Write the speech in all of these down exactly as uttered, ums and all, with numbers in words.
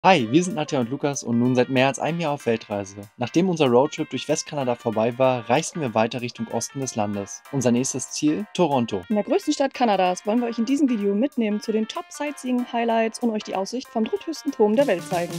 Hi, wir sind Nadja und Lukas und nun seit mehr als einem Jahr auf Weltreise. Nachdem unser Roadtrip durch Westkanada vorbei war, reisten wir weiter Richtung Osten des Landes. Unser nächstes Ziel? Toronto. In der größten Stadt Kanadas wollen wir euch in diesem Video mitnehmen zu den Top-Sightseeing-Highlights und euch die Aussicht vom dritthöchsten Turm der Welt zeigen.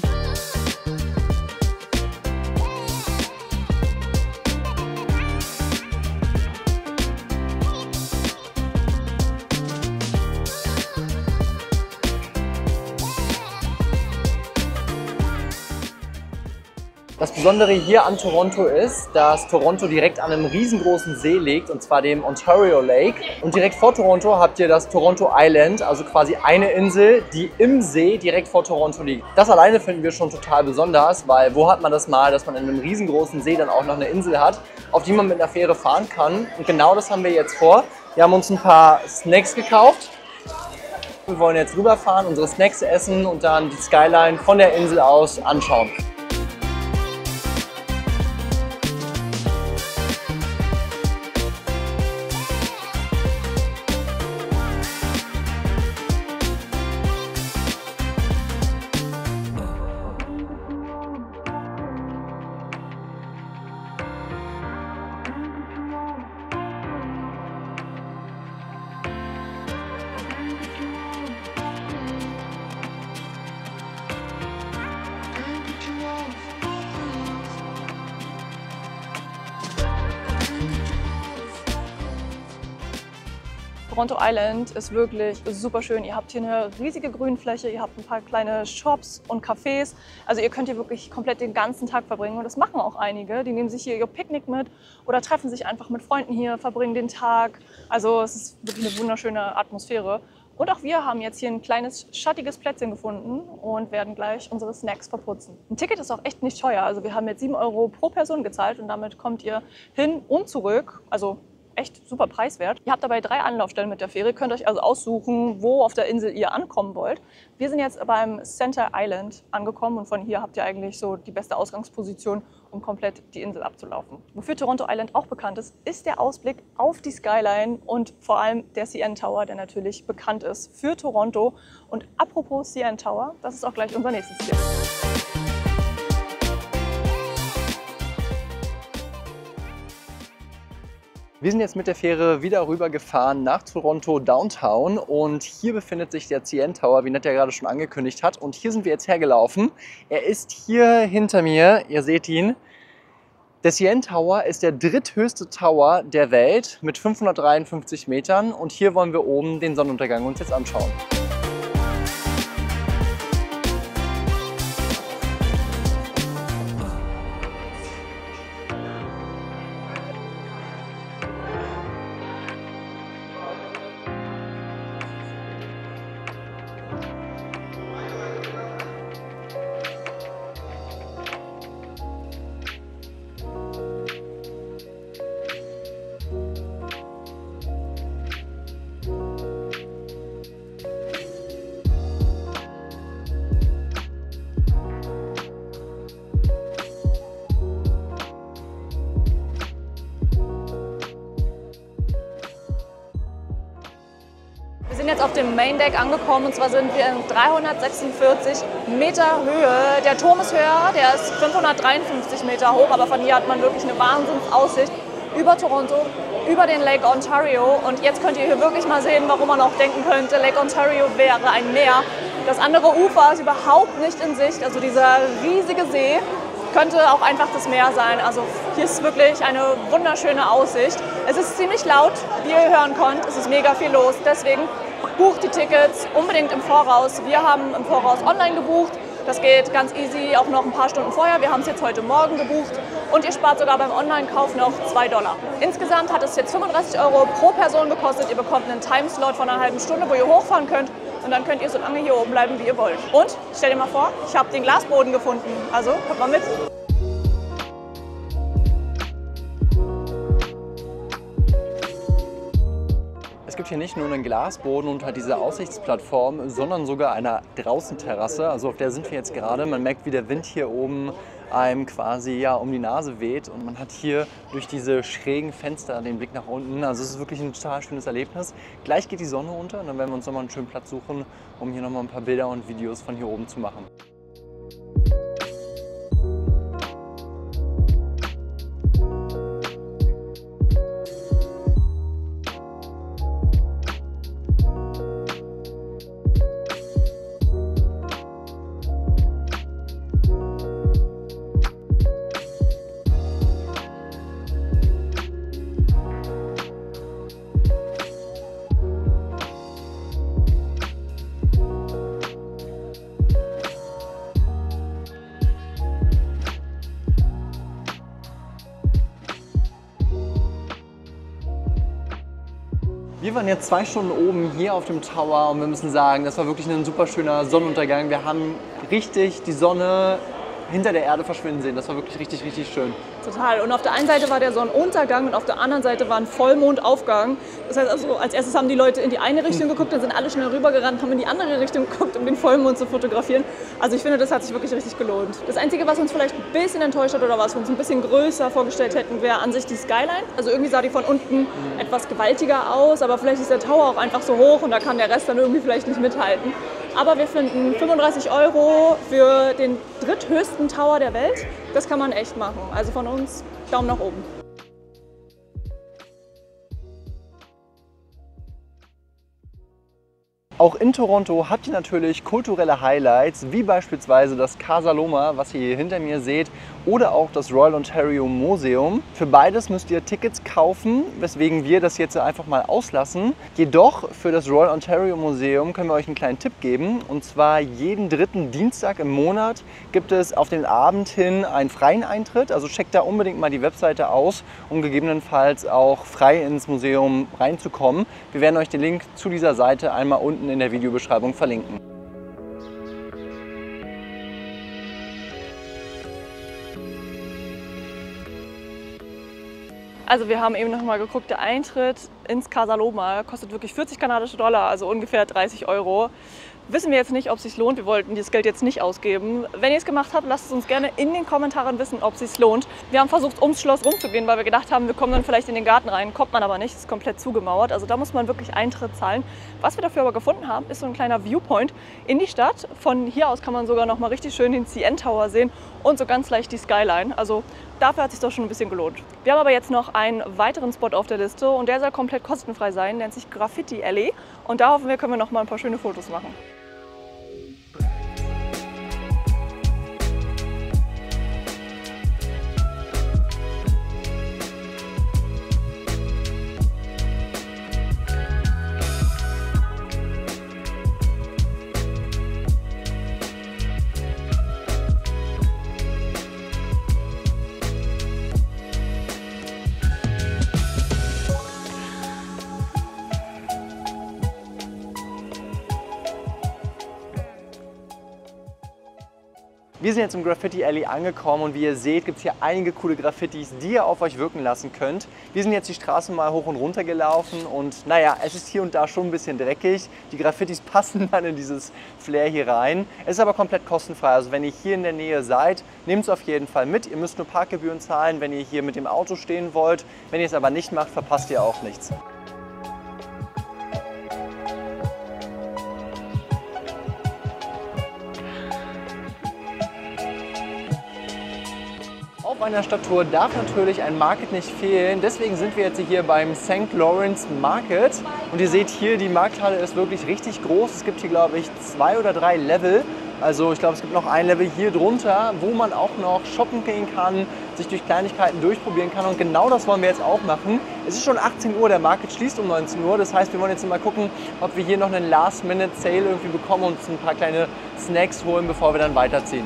Das Besondere hier an Toronto ist, dass Toronto direkt an einem riesengroßen See liegt, und zwar dem Ontario Lake. Und direkt vor Toronto habt ihr das Toronto Island, also quasi eine Insel, die im See direkt vor Toronto liegt. Das alleine finden wir schon total besonders, weil wo hat man das mal, dass man in einem riesengroßen See dann auch noch eine Insel hat, auf die man mit einer Fähre fahren kann. Und genau das haben wir jetzt vor. Wir haben uns ein paar Snacks gekauft. Wir wollen jetzt rüberfahren, unsere Snacks essen und dann die Skyline von der Insel aus anschauen. Toronto Island ist wirklich super schön. Ihr habt hier eine riesige Grünfläche, ihr habt ein paar kleine Shops und Cafés. Also ihr könnt hier wirklich komplett den ganzen Tag verbringen und das machen auch einige. Die nehmen sich hier ihr Picknick mit oder treffen sich einfach mit Freunden hier, verbringen den Tag. Also es ist wirklich eine wunderschöne Atmosphäre. Und auch wir haben jetzt hier ein kleines schattiges Plätzchen gefunden und werden gleich unsere Snacks verputzen. Ein Ticket ist auch echt nicht teuer. Also wir haben jetzt sieben Euro pro Person gezahlt und damit kommt ihr hin und zurück. Also echt super preiswert. Ihr habt dabei drei Anlaufstellen mit der Fähre, könnt euch also aussuchen, wo auf der Insel ihr ankommen wollt. Wir sind jetzt beim Center Island angekommen und von hier habt ihr eigentlich so die beste Ausgangsposition, um komplett die Insel abzulaufen. Wofür Toronto Island auch bekannt ist, ist der Ausblick auf die Skyline und vor allem der C N Tower, der natürlich bekannt ist für Toronto. Und apropos C N Tower, das ist auch gleich unser nächstes Ziel. Wir sind jetzt mit der Fähre wieder rüber gefahren nach Toronto Downtown und hier befindet sich der C N Tower, wie Nadja gerade schon angekündigt hat. Und hier sind wir jetzt hergelaufen. Er ist hier hinter mir, ihr seht ihn. Der C N Tower ist der dritthöchste Tower der Welt mit fünfhundertdreiundfünfzig Metern und hier wollen wir oben den Sonnenuntergang uns jetzt anschauen. Wir sind jetzt auf dem Main Deck angekommen und zwar sind wir in dreihundertsechsundvierzig Meter Höhe. Der Turm ist höher, der ist fünfhundertdreiundfünfzig Meter hoch, aber von hier hat man wirklich eine Wahnsinnsaussicht über Toronto, über den Lake Ontario. Und jetzt könnt ihr hier wirklich mal sehen, warum man auch denken könnte, Lake Ontario wäre ein Meer. Das andere Ufer ist überhaupt nicht in Sicht, also dieser riesige See könnte auch einfach das Meer sein. Also hier ist wirklich eine wunderschöne Aussicht. Es ist ziemlich laut, wie ihr hören könnt, es ist mega viel los. Deswegen bucht die Tickets unbedingt im Voraus. Wir haben im Voraus online gebucht. Das geht ganz easy, auch noch ein paar Stunden vorher. Wir haben es jetzt heute Morgen gebucht und ihr spart sogar beim Online-Kauf noch zwei Dollar. Insgesamt hat es jetzt fünfunddreißig Euro pro Person gekostet. Ihr bekommt einen Timeslot von einer halben Stunde, wo ihr hochfahren könnt. Und dann könnt ihr so lange hier oben bleiben, wie ihr wollt. Und stell dir mal vor, ich habe den Glasboden gefunden. Also kommt mal mit. Es gibt hier nicht nur einen Glasboden und halt diese Aussichtsplattform, sondern sogar eine Draußenterrasse. Also auf der sind wir jetzt gerade. Man merkt, wie der Wind hier oben einem quasi ja, um die Nase weht und man hat hier durch diese schrägen Fenster den Blick nach unten. Also es ist wirklich ein total schönes Erlebnis. Gleich geht die Sonne unter und dann werden wir uns nochmal einen schönen Platz suchen, um hier nochmal ein paar Bilder und Videos von hier oben zu machen. wir waren jetzt zwei Stunden oben hier auf dem Tower und wir müssen sagen, das war wirklich ein super schöner Sonnenuntergang. Wir haben richtig die Sonne hinter der Erde verschwinden sehen. Das war wirklich richtig, richtig schön. Total. Und auf der einen Seite war der Sonnenuntergang und auf der anderen Seite war ein Vollmondaufgang. Das heißt also, als erstes haben die Leute in die eine Richtung geguckt, dann sind alle schnell rübergerannt, haben in die andere Richtung geguckt, um den Vollmond zu fotografieren. Also ich finde, das hat sich wirklich richtig gelohnt. Das Einzige, was uns vielleicht ein bisschen enttäuscht hat oder was wir uns ein bisschen größer vorgestellt hätten, wäre an sich die Skyline. Also irgendwie sah die von unten mhm. etwas gewaltiger aus, aber vielleicht ist der Tower auch einfach so hoch und da kann der Rest dann irgendwie vielleicht nicht mithalten. Aber wir finden fünfunddreißig Euro für den dritthöchsten Tower der Welt. Das kann man echt machen. Also von uns Daumen nach oben. Auch in Toronto habt ihr natürlich kulturelle Highlights, wie beispielsweise das Casa Loma, was ihr hier hinter mir seht, oder auch das Royal Ontario Museum. Für beides müsst ihr Tickets kaufen, weswegen wir das jetzt einfach mal auslassen. Jedoch für das Royal Ontario Museum können wir euch einen kleinen Tipp geben. Und zwar jeden dritten Dienstag im Monat gibt es auf den Abend hin einen freien Eintritt. Also checkt da unbedingt mal die Webseite aus, um gegebenenfalls auch frei ins Museum reinzukommen. Wir werden euch den Link zu dieser Seite einmal unten in der Videobeschreibung verlinken. Also wir haben eben noch mal geguckt, der Eintritt ins Casa Loma kostet wirklich vierzig kanadische Dollar, also ungefähr dreißig Euro. Wissen wir jetzt nicht, ob es sich lohnt. Wir wollten dieses Geld jetzt nicht ausgeben. Wenn ihr es gemacht habt, lasst es uns gerne in den Kommentaren wissen, ob es sich lohnt. Wir haben versucht, ums Schloss rumzugehen, weil wir gedacht haben, wir kommen dann vielleicht in den Garten rein. Kommt man aber nicht, ist komplett zugemauert. Also da muss man wirklich Eintritt zahlen. Was wir dafür aber gefunden haben, ist so ein kleiner Viewpoint in die Stadt. Von hier aus kann man sogar noch mal richtig schön den C N Tower sehen und so ganz leicht die Skyline. Also dafür hat es sich doch schon ein bisschen gelohnt. Wir haben aber jetzt noch einen weiteren Spot auf der Liste und der soll komplett kostenfrei sein, nennt sich Graffiti Alley. Und da hoffen wir, können wir noch mal ein paar schöne Fotos machen. Wir sind jetzt im Graffiti Alley angekommen und wie ihr seht, gibt es hier einige coole Graffitis, die ihr auf euch wirken lassen könnt. Wir sind jetzt die Straße mal hoch und runter gelaufen und naja, es ist hier und da schon ein bisschen dreckig. Die Graffitis passen dann in dieses Flair hier rein. Es ist aber komplett kostenfrei, also wenn ihr hier in der Nähe seid, nehmt es auf jeden Fall mit. Ihr müsst nur Parkgebühren zahlen, wenn ihr hier mit dem Auto stehen wollt. Wenn ihr es aber nicht macht, verpasst ihr auch nichts. Auf einer Stadttour darf natürlich ein Market nicht fehlen. Deswegen sind wir jetzt hier beim Sankt Lawrence Market. Und ihr seht hier, die Markthalle ist wirklich richtig groß. Es gibt hier, glaube ich, zwei oder drei Level. Also ich glaube, es gibt noch ein Level hier drunter, wo man auch noch shoppen gehen kann, sich durch Kleinigkeiten durchprobieren kann. Und genau das wollen wir jetzt auch machen. Es ist schon achtzehn Uhr, der Market schließt um neunzehn Uhr. Das heißt, wir wollen jetzt mal gucken, ob wir hier noch einen Last-Minute-Sale irgendwie bekommen und uns ein paar kleine Snacks holen, bevor wir dann weiterziehen.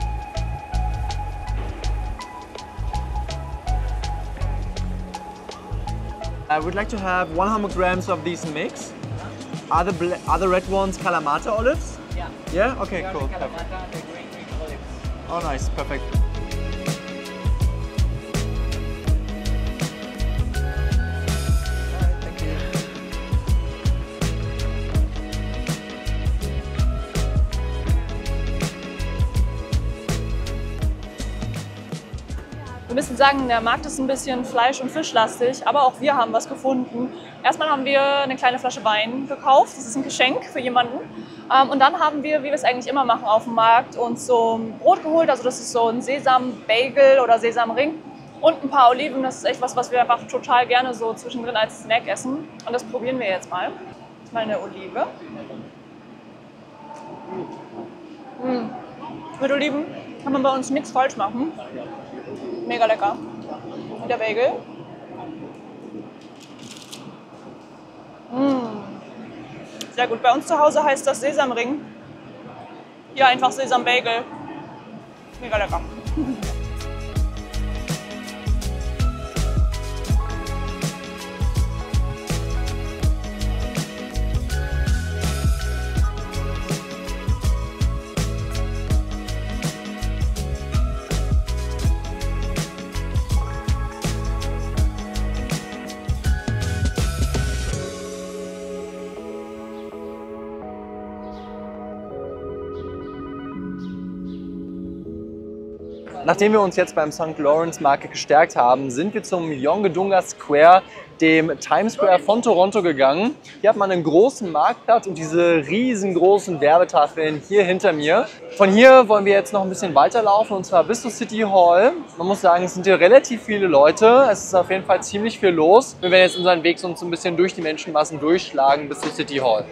I would like to have one hundred grams of these mix. Are the, bl are the red ones Kalamata olives? Yeah. Yeah? Okay, They are cool. the Kalamata, the green, green olives. Oh, nice. Perfect. Wir müssen sagen, der Markt ist ein bisschen fleisch- und fischlastig, aber auch wir haben was gefunden. Erstmal haben wir eine kleine Flasche Wein gekauft, das ist ein Geschenk für jemanden. Und dann haben wir, wie wir es eigentlich immer machen auf dem Markt, uns so ein Brot geholt, also das ist so ein Sesam-Bagel oder Sesamring und ein paar Oliven. Das ist echt was, was wir einfach total gerne so zwischendrin als Snack essen. Und das probieren wir jetzt mal. Mal eine Olive. Mmh. Mit Oliven kann man bei uns nichts falsch machen. Mega lecker. Und der Bagel. Mmh. Sehr gut. Bei uns zu Hause heißt das Sesamring. Hier einfach Sesam-Bagel. Mega lecker. Nachdem wir uns jetzt beim Sankt Lawrence Market gestärkt haben, sind wir zum Yonge-Dunga Square, dem Times Square von Toronto, gegangen. Hier hat man einen großen Marktplatz und diese riesengroßen Werbetafeln hier hinter mir. Von hier wollen wir jetzt noch ein bisschen weiterlaufen und zwar bis zur City Hall. Man muss sagen, es sind hier relativ viele Leute. Es ist auf jeden Fall ziemlich viel los. Wir werden jetzt unseren Weg so ein bisschen durch die Menschenmassen durchschlagen bis zur City Hall.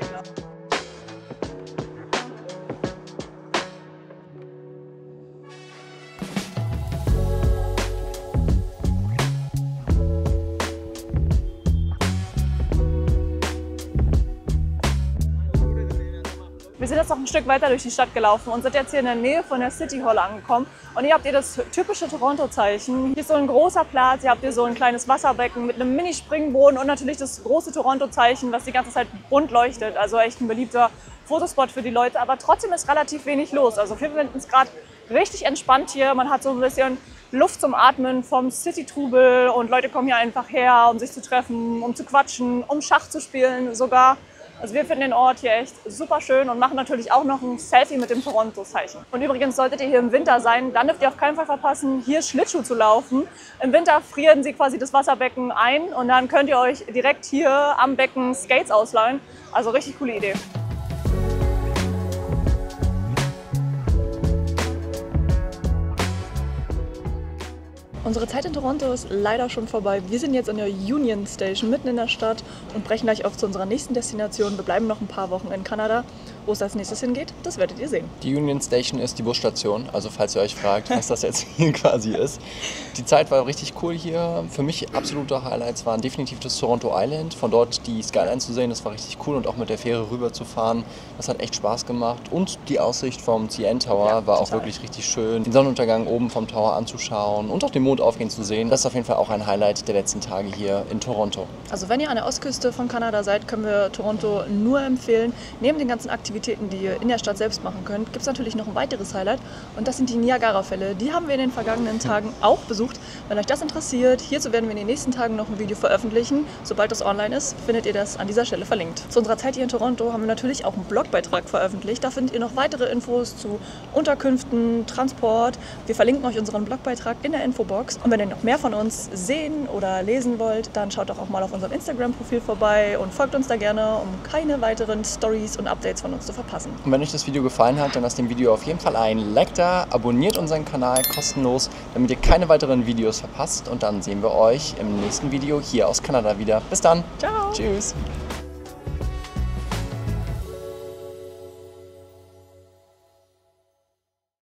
Wir sind jetzt noch ein Stück weiter durch die Stadt gelaufen und sind jetzt hier in der Nähe von der City Hall angekommen. Und hier habt ihr das typische Toronto-Zeichen. Hier ist so ein großer Platz, hier habt ihr so ein kleines Wasserbecken mit einem Mini-Springboden und natürlich das große Toronto-Zeichen, was die ganze Zeit bunt leuchtet. Also echt ein beliebter Fotospot für die Leute, aber trotzdem ist relativ wenig los. Also wir finden es gerade richtig entspannt hier. Man hat so ein bisschen Luft zum Atmen vom City-Trubel und Leute kommen hier einfach her, um sich zu treffen, um zu quatschen, um Schach zu spielen sogar. Also wir finden den Ort hier echt super schön und machen natürlich auch noch ein Selfie mit dem Toronto-Zeichen. Und übrigens, solltet ihr hier im Winter sein, dann dürft ihr auf keinen Fall verpassen, hier Schlittschuh zu laufen. Im Winter frieren sie quasi das Wasserbecken ein und dann könnt ihr euch direkt hier am Becken Skates ausleihen. Also richtig coole Idee. Unsere Zeit in Toronto ist leider schon vorbei. Wir sind jetzt an der Union Station mitten in der Stadt und brechen gleich auf zu unserer nächsten Destination. Wir bleiben noch ein paar Wochen in Kanada. Wo es als nächstes hingeht, das werdet ihr sehen. Die Union Station ist die Busstation, also falls ihr euch fragt, was das jetzt hier quasi ist. Die Zeit war richtig cool hier. Für mich absolute Highlights waren definitiv das Toronto Island. Von dort die Skyline zu sehen, das war richtig cool und auch mit der Fähre rüber zu fahren. Das hat echt Spaß gemacht. Und die Aussicht vom C N Tower ja, war total. auch wirklich richtig schön. Den Sonnenuntergang oben vom Tower anzuschauen und auch den Mond aufgehen zu sehen. Das ist auf jeden Fall auch ein Highlight der letzten Tage hier in Toronto. Also wenn ihr an der Ostküste von Kanada seid, können wir Toronto nur empfehlen. Neben den ganzen Aktivitäten, die ihr in der Stadt selbst machen könnt, gibt es natürlich noch ein weiteres Highlight und das sind die Niagara-Fälle. Die haben wir in den vergangenen Tagen auch besucht. Wenn euch das interessiert, hierzu werden wir in den nächsten Tagen noch ein Video veröffentlichen. Sobald das online ist, findet ihr das an dieser Stelle verlinkt. Zu unserer Zeit hier in Toronto haben wir natürlich auch einen Blogbeitrag veröffentlicht. Da findet ihr noch weitere Infos zu Unterkünften, Transport. Wir verlinken euch unseren Blogbeitrag in der Infobox. Und wenn ihr noch mehr von uns sehen oder lesen wollt, dann schaut doch auch mal auf unserem Instagram-Profil vorbei und folgt uns da gerne, um keine weiteren Stories und Updates von uns zu verpassen. Und wenn euch das Video gefallen hat, dann lasst dem Video auf jeden Fall ein Like da, abonniert unseren Kanal kostenlos, damit ihr keine weiteren Videos verpasst. Und dann sehen wir euch im nächsten Video hier aus Kanada wieder. Bis dann. Ciao. Tschüss.